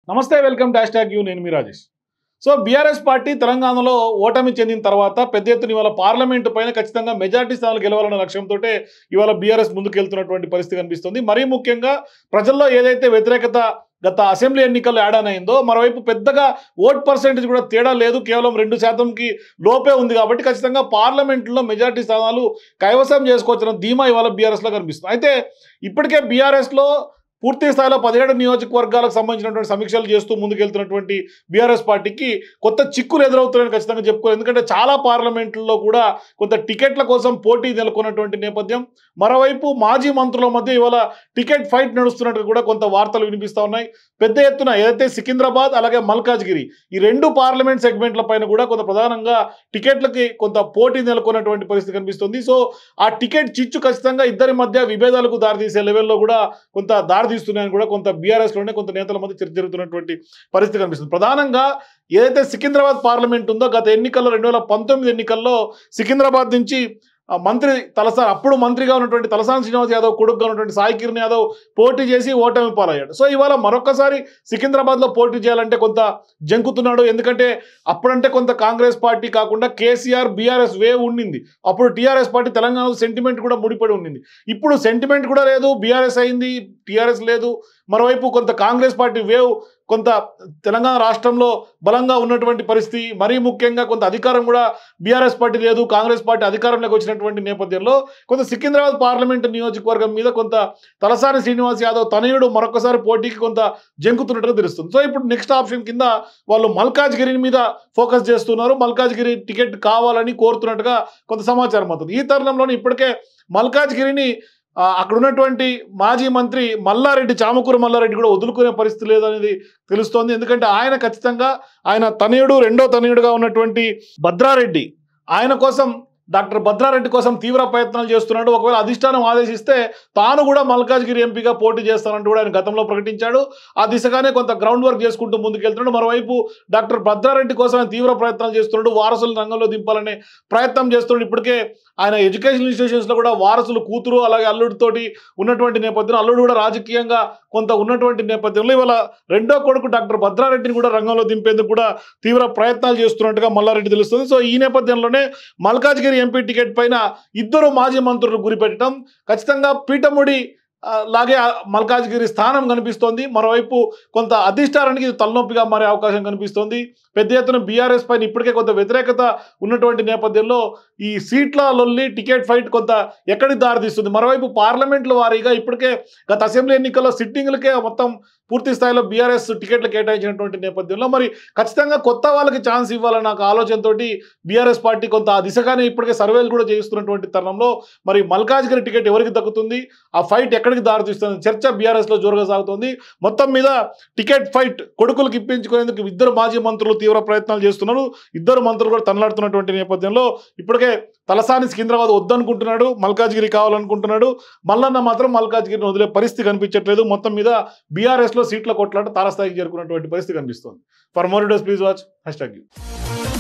నమస్తే, welcome to #యూ. నేను మీ రాజేష్. సో బీఆర్ఎస్ పార్టీ తెలంగాణలో ఓటమి చెందిన తర్వాత పెద్ద ఎత్తున ఇవాళ పార్లమెంటు పైన ఖచ్చితంగా మెజార్టీ స్థానాలు గెలవాలన్న లక్ష్యంతో ఇవాళ బీఆర్ఎస్ ముందుకెళ్తున్నటువంటి పరిస్థితి కనిపిస్తుంది. మరీ ముఖ్యంగా ప్రజల్లో ఏదైతే వ్యతిరేకత గత అసెంబ్లీ ఎన్నికల్లో యాడ్ అయిందో, మరోవైపు పెద్దగా ఓట్ పర్సెంటేజ్ కూడా తేడా లేదు, కేవలం 2%కి లోపే ఉంది. కాబట్టి ఖచ్చితంగా పార్లమెంట్లో మెజార్టీ స్థానాలు కైవసం చేసుకోవచ్చిన ధీమా ఇవాళ బీఆర్ఎస్లో కనిపిస్తుంది. అయితే ఇప్పటికే బీఆర్ఎస్లో పూర్తి స్థాయిలో 17 నియోజకవర్గాలకు సంబంధించినటువంటి సమీక్షలు చేస్తూ ముందుకెళ్తున్నటువంటి బీఆర్ఎస్ పార్టీకి కొత్త చిక్కులు ఎదురవుతున్నాయని ఖచ్చితంగా చెప్పుకోవాలి. ఎందుకంటే చాలా పార్లమెంట్లో కూడా కొంత టికెట్ల కోసం పోటీ నెలకొన్నటువంటి నేపథ్యం. మరోవైపు మాజీ మంత్రుల మధ్య ఇవాళ టికెట్ ఫైట్ నడుస్తున్నట్టు కూడా కొంత వార్తలు వినిపిస్తూ ఉన్నాయి. పెద్ద ఎత్తున ఏదైతే సికింద్రాబాద్ అలాగే మల్కాజ్గిరి ఈ 2 పార్లమెంట్ సెగ్మెంట్ల పైన కూడా కొంత ప్రధానంగా టికెట్లకి కొంత పోటీ నెలకొన్నటువంటి పరిస్థితి కనిపిస్తుంది. సో ఆ టికెట్ చిచ్చు ఖచ్చితంగా ఇద్దరి మధ్య విభేదాలకు దారితీసే లెవెల్లో కూడా కొంత దారితీస్తున్నాయని కూడా కొంత బీఆర్ఎస్లోనే కొంత నేతల మధ్య చర్చ జరుగుతున్నటువంటి పరిస్థితి కనిపిస్తుంది. ప్రధానంగా ఏదైతే సికింద్రాబాద్ పార్లమెంట్ ఉందో, గత ఎన్నికల్లో 2019 ఎన్నికల్లో సికింద్రాబాద్ నుంచి మంత్రి అప్పుడు మంత్రిగా ఉన్నటువంటి తలసాని శ్రీనివాస్ యాదవ్ కొడుకుగా ఉన్నటువంటి సాయి కిరణ్ యాదవ్ పోటీ చేసి ఓటమి పాలయ్యాడు. సో ఇవాళ మరొకసారి సికింద్రాబాద్లో పోటీ చేయాలంటే కొంత జంకుతున్నాడు. ఎందుకంటే అప్పుడంటే కొంత కాంగ్రెస్ పార్టీ కాకుండా కేసీఆర్ బీఆర్ఎస్ వేవ్ ఉండింది. అప్పుడు టీఆర్ఎస్ పార్టీ తెలంగాణలో సెంటిమెంట్ కూడా ముడిపడి ఉండింది. ఇప్పుడు సెంటిమెంట్ కూడా లేదు, బీఆర్ఎస్ అయింది, టీఆర్ఎస్ లేదు. మరోవైపు కొంత కాంగ్రెస్ పార్టీ వేవ్ కొంత తెలంగాణ రాష్ట్రంలో బలంగా ఉన్నటువంటి పరిస్థితి. మరీ ముఖ్యంగా కొంత అధికారం కూడా బీఆర్ఎస్ పార్టీ లేదు, కాంగ్రెస్ పార్టీ అధికారంలోకి వచ్చినటువంటి నేపథ్యంలో కొంత సికింద్రాబాద్ పార్లమెంటు నియోజకవర్గం మీద కొంత తలసాని శ్రీనివాస్ యాదవ్ తనయుడు మరొకసారి పోటీకి కొంత జంకుతున్నట్టుగా తెలుస్తుంది. సో ఇప్పుడు నెక్స్ట్ ఆప్షన్ కింద వాళ్ళు మల్కాజ్గిరి మీద ఫోకస్ చేస్తున్నారు. మల్కాజ్గిరి టికెట్ కావాలని కోరుతున్నట్టుగా కొంత సమాచారం అవుతుంది. ఈ తరుణంలోనే ఇప్పటికే మల్కాజ్గిరిని అక్కడ ఉన్నటువంటి మాజీ మంత్రి మల్లారెడ్డి, చామకూర మల్లారెడ్డి కూడా వదులుకునే పరిస్థితి లేదనేది తెలుస్తోంది. ఎందుకంటే ఆయన ఖచ్చితంగా ఆయన తనయుడు, రెండో తనయుడుగా ఉన్నటువంటి భద్రారెడ్డి, ఆయన కోసం డాక్టర్ భద్రారెడ్డి కోసం తీవ్ర ప్రయత్నాలు చేస్తున్నాడు. ఒకవేళ అధిష్టానం ఆదేశిస్తే తాను కూడా మల్కాజ్గిరి ఎంపీగా పోటీ చేస్తానంటూ కూడా ఆయన గతంలో ప్రకటించాడు. ఆ దిశగానే కొంత గ్రౌండ్ వర్క్ చేసుకుంటూ ముందుకెళ్తున్నాడు. మరోవైపు డాక్టర్ భద్రారెడ్డి కోసం ఆయన తీవ్ర ప్రయత్నాలు చేస్తున్నాడు. వారసులు రంగంలో దింపాలనే ప్రయత్నం చేస్తున్నాడు. ఇప్పటికే ఆయన ఎడ్యుకేషన్ ఇన్స్టిట్యూషన్స్లో కూడా వారసులు కూతురు అలాగే అల్లుడితోటి ఉన్నటువంటి నేపథ్యంలో, అల్లుడు కూడా రాజకీయంగా కొంత ఉన్నటువంటి నేపథ్యంలో ఇవాళ రెండో కొడుకు డాక్టర్ భద్రారెడ్డిని కూడా రంగంలో దింపేందుకు కూడా తీవ్ర ప్రయత్నాలు చేస్తున్నట్టుగా మల్లారెడ్డి తెలుస్తుంది. సో ఈ నేపథ్యంలోనే మల్కాజ్గిరి ఎంపీ టికెట్ పైన ఇద్దరు మాజీ మంత్రులు గురిపెట్టడం ఖచ్చితంగా పీఠముడి లాగే మల్కాజ్గిరి స్థానం కనిపిస్తోంది. మరోవైపు కొంత అధిష్టానానికి తలనొప్పిగా మారే అవకాశం కనిపిస్తోంది. పెద్ద ఎత్తున బీఆర్ఎస్ పైన ఇప్పటికే కొంత వ్యతిరేకత ఉన్నటువంటి నేపథ్యంలో ఈ సీట్ల లొల్లి, టికెట్ ఫైట్ కొంత ఎక్కడికి దారితీస్తుంది. మరోవైపు పార్లమెంట్ల వారీగా ఇప్పటికే గత అసెంబ్లీ ఎన్నికల్లో సిట్టింగ్లకే మొత్తం పూర్తి స్థాయిలో బీఆర్ఎస్ టికెట్లు కేటాయించినటువంటి నేపథ్యంలో మరి ఖచ్చితంగా కొత్త వాళ్ళకి ఛాన్స్ ఇవ్వాలన్న ఒక ఆలోచనతో బీఆర్ఎస్ పార్టీ కొంత ఆ దిశగానే ఇప్పటికే సర్వేలు కూడా చేస్తున్నటువంటి తరుణంలో మరి మల్కాజ్గిరి టికెట్ ఎవరికి దక్కుతుంది, ఆ ఫైట్ ఎక్కడికి దారితీస్తుంది చర్చ బీఆర్ఎస్లో జోరుగా సాగుతుంది. మొత్తం మీద టికెట్ ఫైట్ కొడుకులకు ఇప్పించుకునేందుకు ఇద్దరు మాజీ మంత్రులు తీవ్ర ప్రయత్నాలు చేస్తున్నారు. ఇద్దరు మంత్రులు కూడా తనలాడుతున్నటువంటి నేపథ్యంలో ఇప్పటికే తలసాని సికింద్రాబాద్ వద్దనుకుంటున్నాడు, మల్కాజ్గిరి కావాలనుకుంటున్నాడు. మల్లన్న మాత్రం మల్కాజ్గిరిని వదిలే పరిస్థితి కనిపించట్లేదు. మొత్తం మీద బీఆర్ఎస్లో సీట్ల కొట్లాట తారస్థాయికి చేరుకున్నటువంటి పరిస్థితి కనిపిస్తుంది. For more videos please watch #you.